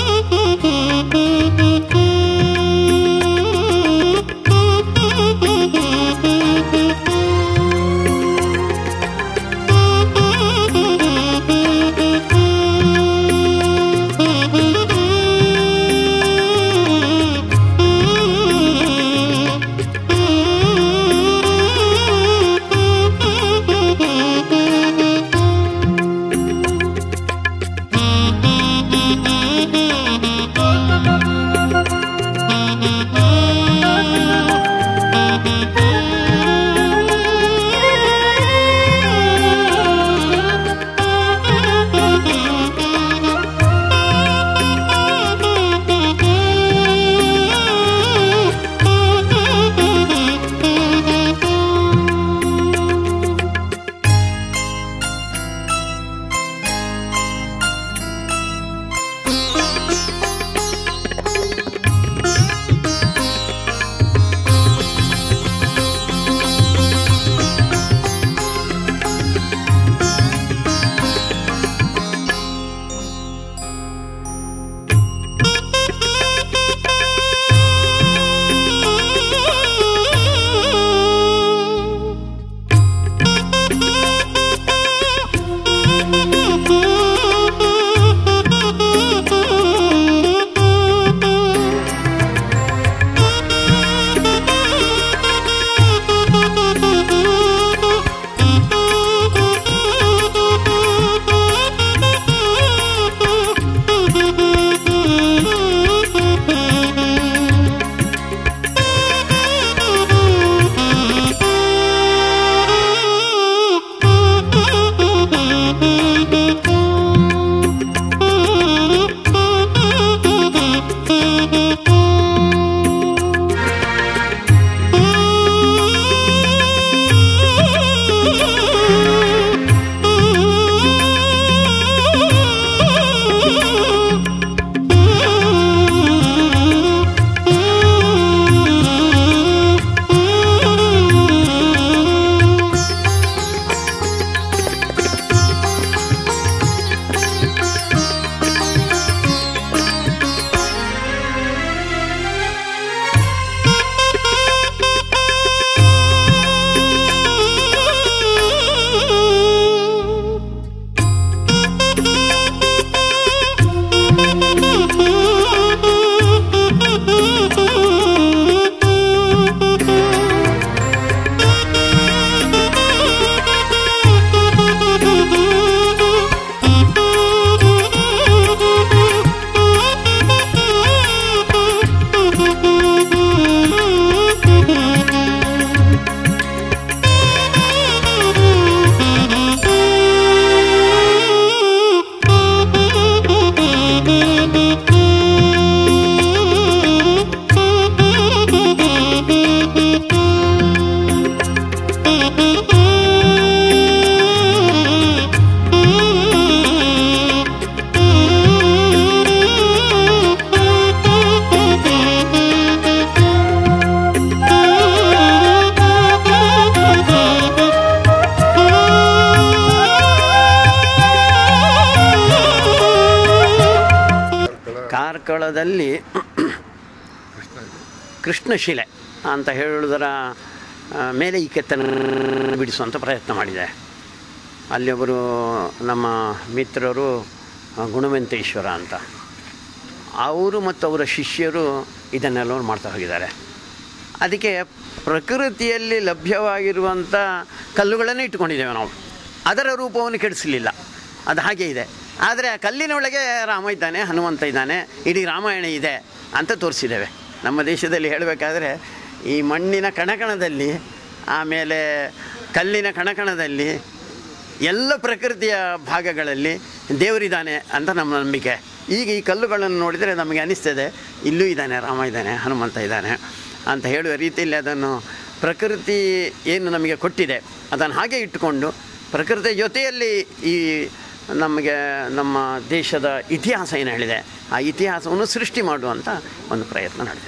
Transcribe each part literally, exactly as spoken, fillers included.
ಕಾರ್ಕಳದಲ್ಲಿ ಕೃಷ್ಣಶಿಲೆ ಅಂತ ಹೇಳುವುದರ ಮೇಲೆ ಈ ಕೆತ್ತನ ಬಿಡಿಸುವಂಥ ಪ್ರಯತ್ನ ಮಾಡಿದೆ. ಅಲ್ಲಿ ಒಬ್ಬರು ನಮ್ಮ ಮಿತ್ರರು ಗುಣವಂತೇಶ್ವರ ಅಂತ, ಅವರು ಮತ್ತು ಅವರ ಶಿಷ್ಯರು ಇದನ್ನೆಲ್ಲವೂ ಮಾಡ್ತಾ ಹೋಗಿದ್ದಾರೆ. ಅದಕ್ಕೆ ಪ್ರಕೃತಿಯಲ್ಲಿ ಲಭ್ಯವಾಗಿರುವಂಥ ಕಲ್ಲುಗಳನ್ನೇ ಇಟ್ಕೊಂಡಿದ್ದೇವೆ ನಾವು, ಅದರ ರೂಪವನ್ನು ಕೆಡಿಸಲಿಲ್ಲ, ಅದು ಹಾಗೆ ಇದೆ. ಆದರೆ ಆ ಕಲ್ಲಿನ ಒಳಗೆ ರಾಮ ಇದ್ದಾನೆ, ಹನುಮಂತ ಇದ್ದಾನೆ, ಇಡೀ ರಾಮಾಯಣ ಇದೆ ಅಂತ ತೋರಿಸಿದ್ದೇವೆ. ನಮ್ಮ ದೇಶದಲ್ಲಿ ಹೇಳಬೇಕಾದ್ರೆ ಈ ಮಣ್ಣಿನ ಕಣಕಣದಲ್ಲಿ, ಆಮೇಲೆ ಕಲ್ಲಿನ ಕಣಕಣದಲ್ಲಿ, ಎಲ್ಲ ಪ್ರಕೃತಿಯ ಭಾಗಗಳಲ್ಲಿ ದೇವರಿದ್ದಾನೆ ಅಂತ ನಮ್ಮ ನಂಬಿಕೆ. ಈಗ ಈ ಕಲ್ಲುಗಳನ್ನು ನೋಡಿದರೆ ನಮಗೆ ಅನಿಸ್ತದೆ ಇಲ್ಲೂ ಇದ್ದಾನೆ, ರಾಮ ಇದ್ದಾನೆ, ಹನುಮಂತ ಇದ್ದಾನೆ ಅಂತ ಹೇಳುವ ರೀತಿಯಲ್ಲಿ ಅದನ್ನು ಪ್ರಕೃತಿ ಏನು ನಮಗೆ ಕೊಟ್ಟಿದೆ ಅದನ್ನು ಹಾಗೆ ಇಟ್ಟುಕೊಂಡು ಪ್ರಕೃತಿಯ ಜೊತೆಯಲ್ಲಿ ಈ ನಮಗೆ ನಮ್ಮ ದೇಶದ ಇತಿಹಾಸ ಏನು ಹೇಳಿದೆ ಆ ಇತಿಹಾಸವನ್ನು ಸೃಷ್ಟಿ ಮಾಡುವಂಥ ಒಂದು ಪ್ರಯತ್ನ ನಡೆದಿದೆ.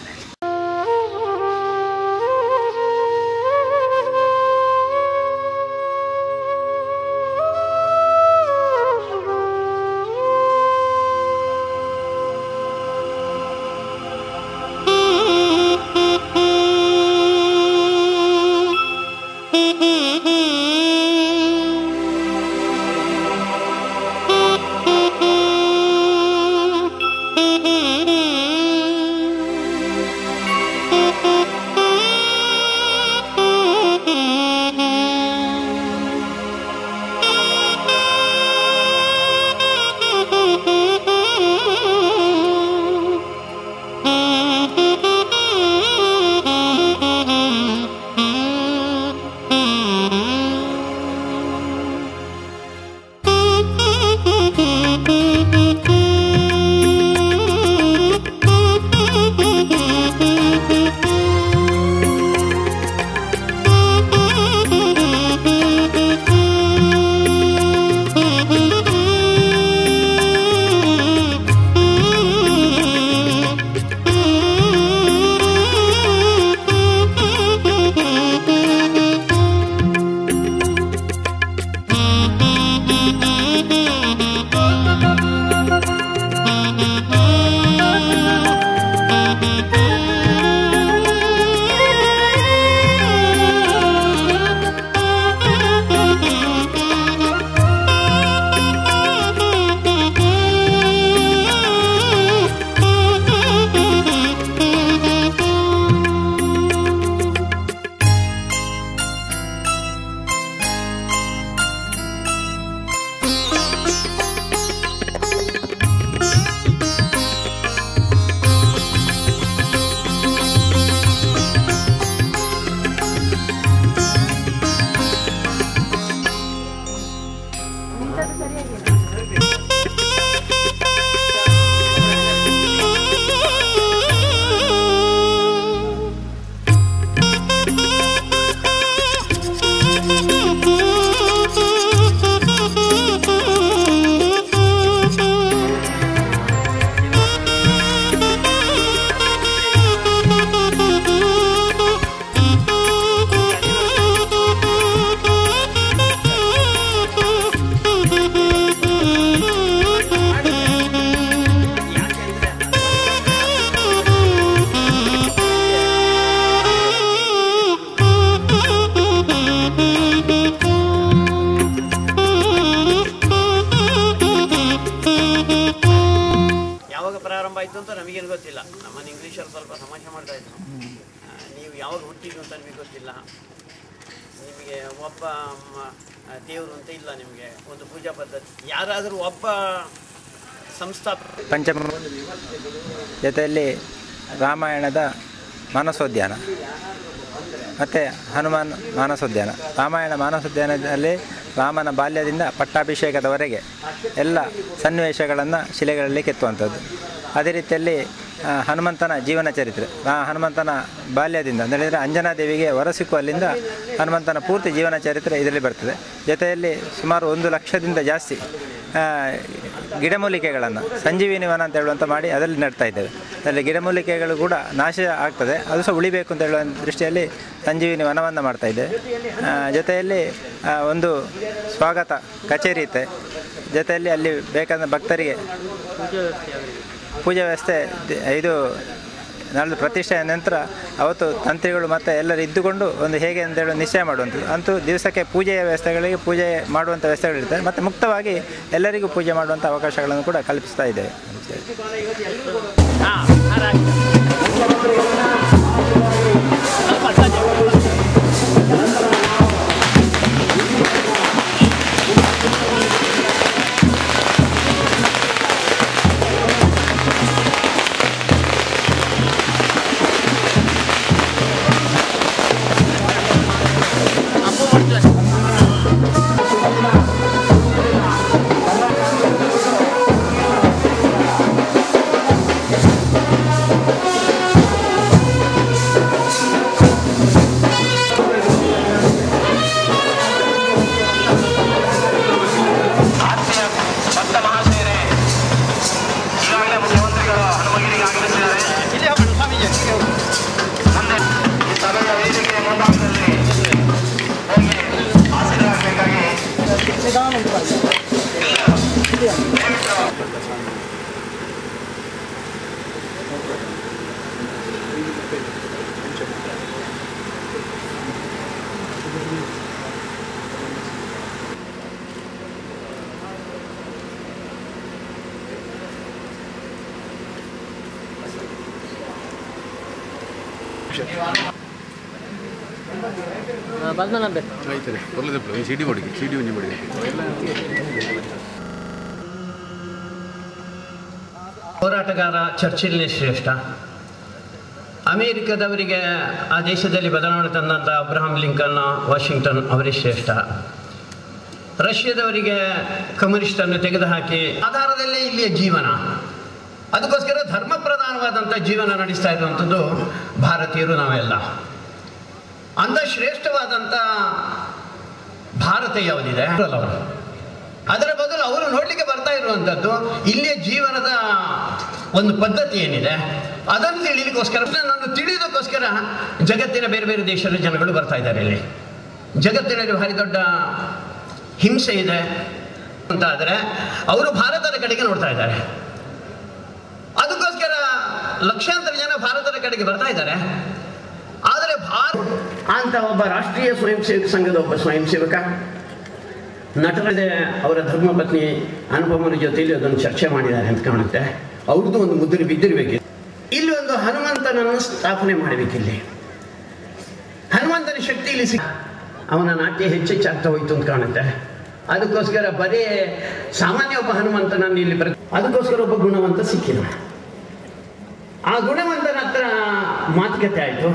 ಪ್ರಾರಂಭ ಆಯಿತು ಅಂತ ನಮಗೇನು ಗೊತ್ತಿಲ್ಲ. ನಮ್ಮನ್ನು ಇಂಗ್ಲೀಷಲ್ಲಿ ಸ್ವಲ್ಪ ತಮಾಷೆ ಮಾಡ್ತಾಯಿದ್ರು, ನೀವು ಯಾವಾಗ ಹುಟ್ಟಿದ್ದು ಅಂತ ನಿಮಗೆ ಗೊತ್ತಿಲ್ಲ, ನಿಮಗೆ ಒಬ್ಬ ದೇವರು ಅಂತ ಇಲ್ಲ, ನಿಮಗೆ ಒಂದು ಪೂಜಾ ಪದ್ಧತಿ. ಯಾರಾದರೂ ಒಬ್ಬ ಸಂಸ್ಥಾಪಕ ಪಂಚಮ ಜೊತೆಯಲ್ಲಿ ರಾಮಾಯಣದ ಮಾನಸೋದ್ಯಾನ ಮತ್ತು ಹನುಮಾನ್ ಮಾನಸೋದ್ಯಾನ. ರಾಮಾಯಣ ಮಾನಸೋದ್ಯಾನದಲ್ಲಿ ರಾಮನ ಬಾಲ್ಯದಿಂದ ಪಟ್ಟಾಭಿಷೇಕದವರೆಗೆ ಎಲ್ಲ ಸನ್ನಿವೇಶಗಳನ್ನು ಶಿಲೆಗಳಲ್ಲಿ ಕೆತ್ತುವಂಥದ್ದು. ಅದೇ ರೀತಿಯಲ್ಲಿ ಹನುಮಂತನ ಜೀವನ ಚರಿತ್ರೆ, ಹನುಮಂತನ ಬಾಲ್ಯದಿಂದ ಅಂತ ಹೇಳಿದರೆ ಅಂಜನಾದೇವಿಗೆ ವರ ಸಿಕ್ಕುವಲ್ಲಿಂದ ಹನುಮಂತನ ಪೂರ್ತಿ ಜೀವನ ಚರಿತ್ರೆ ಇದರಲ್ಲಿ ಬರ್ತದೆ. ಜೊತೆಯಲ್ಲಿ ಸುಮಾರು ಒಂದು ಲಕ್ಷದಿಂದ ಜಾಸ್ತಿ ಗಿಡಮೂಲಿಕೆಗಳನ್ನು ಸಂಜೀವಿನಿ ವನ ಅಂತ ಹೇಳುವಂಥ ಮಾಡಿ ಅದರಲ್ಲಿ ನೆಡ್ತಾ ಇದ್ದೇವೆ. ಅದರಲ್ಲಿ ಗಿಡಮೂಲಿಕೆಗಳು ಕೂಡ ನಾಶ ಆಗ್ತದೆ, ಅದು ಸಹ ಉಳಿಬೇಕು ಅಂತ ಹೇಳುವ ದೃಷ್ಟಿಯಲ್ಲಿ ಸಂಜೀವಿನಿ ವನವನ್ನು ಮಾಡ್ತಾ ಇದ್ದೇವೆ. ಜೊತೆಯಲ್ಲಿ ಒಂದು ಸ್ವಾಗತ ಕಚೇರಿ ಇತ್ತೆ. ಜೊತೆಯಲ್ಲಿ ಅಲ್ಲಿ ಬೇಕಾದ ಭಕ್ತರಿಗೆ ಪೂಜಾ ವ್ಯವಸ್ಥೆ ಇದು ನಾಳೆ ಪ್ರತಿಷ್ಠೆಯ ನಂತರ ಅವತ್ತು ತಂತ್ರಿಗಳು ಮತ್ತು ಎಲ್ಲರೂ ಇದ್ದುಕೊಂಡು ಒಂದು ಹೇಗೆ ಅಂತೇಳಿ ನಿಶ್ಚಯ ಮಾಡುವಂಥದ್ದು. ಅಂತೂ ದಿವಸಕ್ಕೆ ಪೂಜೆಯ ವ್ಯವಸ್ಥೆಗಳಿಗೆ ಪೂಜೆ ಮಾಡುವಂಥ ವ್ಯವಸ್ಥೆಗಳಿರ್ತವೆ ಮತ್ತು ಮುಕ್ತವಾಗಿ ಎಲ್ಲರಿಗೂ ಪೂಜೆ ಮಾಡುವಂಥ ಅವಕಾಶಗಳನ್ನು ಕೂಡ ಕಲ್ಪಿಸ್ತಾ ಇದ್ದೇವೆ. ಹೋರಾಟಗಾರ ಚರ್ಚಿಲ್ನೇ ಶ್ರೇಷ್ಠ. ಅಮೇರಿಕದವರಿಗೆ ಆ ದೇಶದಲ್ಲಿ ಬದಲಾವಣೆ ತಂದಂಥ ಅಬ್ರಹಾಂ ಲಿಂಕನ್, ವಾಷಿಂಗ್ಟನ್ ಅವರೇ ಶ್ರೇಷ್ಠ. ರಷ್ಯಾದವರಿಗೆ ಕಮ್ಯುನಿಸ್ಟನ್ನು ತೆಗೆದುಹಾಕಿ ಆಧಾರದಲ್ಲೇ ಇಲ್ಲಿಯ ಜೀವನ, ಅದಕ್ಕೋಸ್ಕರ ಧರ್ಮ ಪ್ರಧಾನವಾದಂಥ ಜೀವನ ನಡೆಸ್ತಾ ಇರುವಂಥದ್ದು ಭಾರತೀಯರು ನಾವೆಲ್ಲ. ಅಂಥ ಶ್ರೇಷ್ಠವಾದಂಥ ಭಾರತ ಯಾವುದಿದೆ ಅವರು, ಅದರ ಬದಲು ಅವರು ನೋಡಲಿಕ್ಕೆ ಬರ್ತಾ ಇರುವಂಥದ್ದು ಇಲ್ಲಿಯ ಜೀವನದ ಒಂದು ಪದ್ಧತಿ ಏನಿದೆ ಅದನ್ನು ತಿಳಿಲಿಕ್ಕೋಸ್ಕರ, ನಾನು ತಿಳಿಯೋದಕ್ಕೋಸ್ಕರ ಜಗತ್ತಿನ ಬೇರೆ ಬೇರೆ ದೇಶದ ಜನಗಳು ಬರ್ತಾ ಇದ್ದಾರೆ. ಇಲ್ಲಿ ಜಗತ್ತಿನಲ್ಲಿ ಭಾರಿ ದೊಡ್ಡ ಹಿಂಸೆ ಇದೆ ಅಂತ ಆದರೆ ಅವರು ಭಾರತದ ಕಡೆಗೆ ನೋಡ್ತಾ ಇದ್ದಾರೆ. ಅದಕ್ಕೋಸ್ಕರ ಲಕ್ಷಾಂತರ ಜನ ಭಾರತದ ಕಡೆಗೆ ಬರ್ತಾ ಇದ್ದಾರೆ. ಆದರೆ ಭಾರತ ಅಂತ ಒಬ್ಬ ರಾಷ್ಟ್ರೀಯ ಸ್ವಯಂ ಸೇವಕ ಸಂಘದ ಒಬ್ಬ ಸ್ವಯಂ ಸೇವಕ ನಟರದೆ ಅವರ ಧರ್ಮಪತ್ನಿ ಅನುಪಮನ ಜೊತೆಯಲ್ಲಿ ಅದನ್ನು ಚರ್ಚೆ ಮಾಡಿದ್ದಾರೆ ಅಂತ ಕಾಣುತ್ತೆ. ಅವ್ರದ್ದು ಒಂದು ಮುದ್ರೆ ಬಿದ್ದಿರಬೇಕು. ಇಲ್ಲಿ ಒಂದು ಹನುಮಂತನನ್ನು ಸ್ಥಾಪನೆ ಮಾಡಬೇಕಿಲ್ಲಿ. ಹನುಮಂತನ ಶಕ್ತಿ ಇಲ್ಲಿ ಸಿ ಅವನ ನಾಟ್ಯ ಹೆಚ್ಚೆಚ್ಚಾಗ್ತಾ ಹೋಯ್ತು ಅಂತ ಕಾಣುತ್ತೆ. ಅದಕ್ಕೋಸ್ಕರ ಬರೀ ಸಾಮಾನ್ಯ ಒಬ್ಬ ಹನುಮಂತನನ್ನು ಇಲ್ಲಿ ಬರ ಅದಕ್ಕೋಸ್ಕರ ಒಬ್ಬ ಗುಣವಂತ ಸಿಕ್ಕಿದ. ಆ ಗುಣವಂತನ ಹತ್ರ ಮಾತುಕತೆ ಆಯಿತು.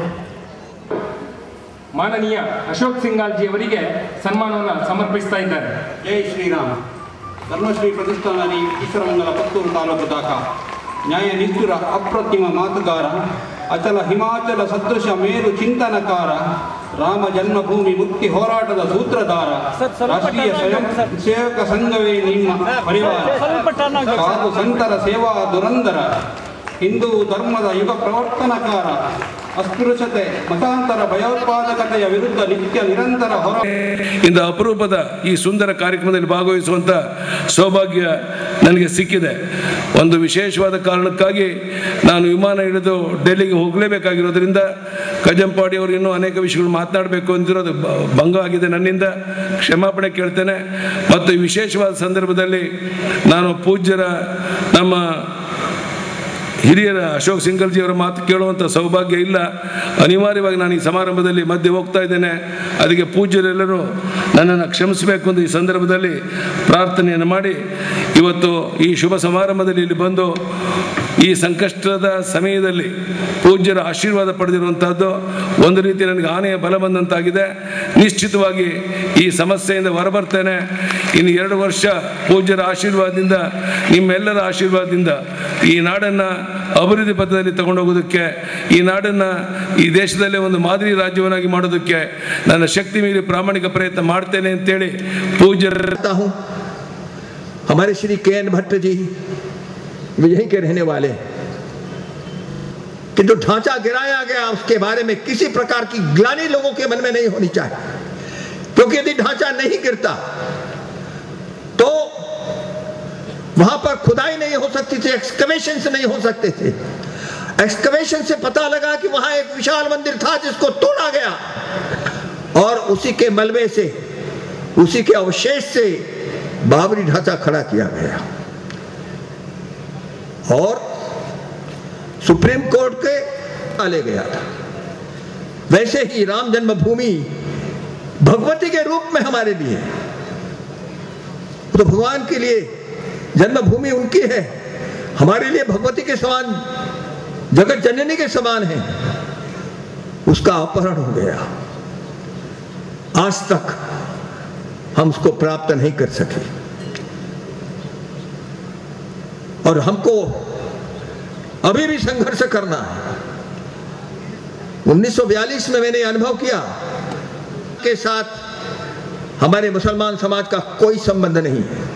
ಮಾನನೀಯ ಅಶೋಕ್ ಸಿಂಗಾಲ್ಜಿ ಅವರಿಗೆ ಸನ್ಮಾನವನ್ನು ಸಮರ್ಪಿಸ್ತಾ ಇದ್ದಾರೆ. ಜೈ ಶ್ರೀರಾಮ. ಧರ್ಮಶ್ರೀ ಪ್ರತಿಷ್ಠಾನರಿ ಈಶ್ವರಮಂಗಲ ಪುತ್ತೂರು ತಾಲೂಕು ದಾಖ ನ್ಯಾಯ ನಿಷ್ಠುರ ಅಪ್ರತಿಮ ಮಾತುಗಾರ, ಅಚಲ ಹಿಮಾಚಲ ಸದೃಶ ಮೇರು ಚಿಂತನಕಾರ, ರಾಮ ಜನ್ಮಭೂಮಿ ಮುಕ್ತಿ ಹೋರಾಟದ ಸೂತ್ರಧಾರ, ರಾಷ್ಟ್ರೀಯ ಸ್ವಯಂ ಸೇವಕ ಸಂಘವೇ ನಿಮ್ಮ ಪರಿವಾರ, ಸಾಧು ಸಂತರ ಸೇವಾ ದುರಂದರ, ಹಿಂದೂ ಧರ್ಮದ ಯುಗ ಪ್ರವರ್ತನಕಾರ, ಅಸ್ಪೃಶ್ಯತೆ ಮತಾಂತರ ಭಯೋತ್ಪಾದಕತೆಯ ವಿರುದ್ಧ ನಿತ್ಯ ನಿರಂತರ ಹೊರ ಇಂದ ಅಪರೂಪದ ಈ ಸುಂದರ ಕಾರ್ಯಕ್ರಮದಲ್ಲಿ ಭಾಗವಹಿಸುವಂಥ ಸೌಭಾಗ್ಯ ನನಗೆ ಸಿಕ್ಕಿದೆ. ಒಂದು ವಿಶೇಷವಾದ ಕಾರಣಕ್ಕಾಗಿ ನಾನು ವಿಮಾನ ಹಿಡಿದು ಡೆಲ್ಲಿಗೆ ಹೋಗಲೇಬೇಕಾಗಿರೋದ್ರಿಂದ ಕಜಂಪಾಡಿ ಅವರು ಇನ್ನೂ ಅನೇಕ ವಿಷಯಗಳು ಮಾತನಾಡಬೇಕು ಅಂತಿರೋದು ಭಂಗ ಆಗಿದೆ. ನನ್ನಿಂದ ಕ್ಷಮಾಪಣೆ ಕೇಳ್ತೇನೆ. ಮತ್ತು ಈ ವಿಶೇಷವಾದ ಸಂದರ್ಭದಲ್ಲಿ ನಾನು ಪೂಜ್ಯರ ನಮ್ಮ ಹಿರಿಯರ ಅಶೋಕ್ ಸಿಂಗಲ್ಜಿಯವರ ಮಾತು ಕೇಳುವಂಥ ಸೌಭಾಗ್ಯ ಇಲ್ಲ. ಅನಿವಾರ್ಯವಾಗಿ ನಾನು ಈ ಸಮಾರಂಭದಲ್ಲಿ ಮಧ್ಯೆ ಹೋಗ್ತಾ ಇದ್ದೇನೆ. ಅದಕ್ಕೆ ಪೂಜ್ಯರೆಲ್ಲರೂ ನನ್ನನ್ನು ಕ್ಷಮಿಸಬೇಕು ಅಂತ ಈ ಸಂದರ್ಭದಲ್ಲಿ ಪ್ರಾರ್ಥನೆಯನ್ನು ಮಾಡಿ, ಇವತ್ತು ಈ ಶುಭ ಸಮಾರಂಭದಲ್ಲಿ ಇಲ್ಲಿ ಬಂದು ಈ ಸಂಕಷ್ಟದ ಸಮಯದಲ್ಲಿ ಪೂಜ್ಯರ ಆಶೀರ್ವಾದ ಪಡೆದಿರುವಂಥದ್ದು ಒಂದು ರೀತಿ ನನಗೆ ಆನೆಯ ಬಲ ಬಂದಂತಾಗಿದೆ. ನಿಶ್ಚಿತವಾಗಿ ಈ ಸಮಸ್ಯೆಯಿಂದ ಹೊರಬರ್ತೇನೆ. ಇನ್ನು ಎರಡು ವರ್ಷ ಪೂಜ್ಯರ ಆಶೀರ್ವಾದದಿಂದ, ನಿಮ್ಮೆಲ್ಲರ ಆಶೀರ್ವಾದದಿಂದ ಈ ನಾಡನ್ನು ಅಭಿವೃದ್ಧಿ ಪಥದಲ್ಲಿ ತಗೊಂಡೋಗೋದಕ್ಕೆ, ಈ ನಾಡನ್ನು ಈ ದೇಶದಲ್ಲೇ ಒಂದು ಮಾದರಿ ರಾಜ್ಯವನ್ನಾಗಿ ಮಾಡೋದಕ್ಕೆ ನನ್ನ ಶಕ್ತಿ ಮೀರಿ ಪ್ರಾಮಾಣಿಕ ಪ್ರಯತ್ನ ಮಾಡ್ತೇನೆ ಅಂತೇಳಿ ಪೂಜ್ಯರ हमारे श्री के एन भट्ट जी यहीं के रहने वाले, कि जो ढांचा गिराया गया उसके बारे में किसी प्रकार की ग्लानि लोगों के मन में नहीं होनी चाहिए, क्योंकि यदि ढांचा नहीं गिरता तो वहां पर खुदाई नहीं हो सकती थी, एक्सकवेशन से नहीं हो सकते थे। एक्सकवेशन से पता लगा कि वहां एक विशाल मंदिर था जिसको तोड़ा गया और उसी के मलबे से, उसी के अवशेष से बाबरी ढांचा खड़ा किया गया। और सुप्रीम कोर्ट के डाले गया था। वैसे ही राम जन्मभूमि भगवती के रूप में हमारे लिए, तो भगवान के लिए जन्मभूमि उनकी है, हमारे लिए भगवती के समान, जगत जननी के समान है, उसका अपहरण हो गया। आज तक हम उसको प्राप्त नहीं कर सके और हमको अभी भी संघर्ष करना है। उन्नीस सौ बयालीस में मैंने अनुभव किया के साथ हमारे मुसलमान समाज का कोई संबंध नहीं है।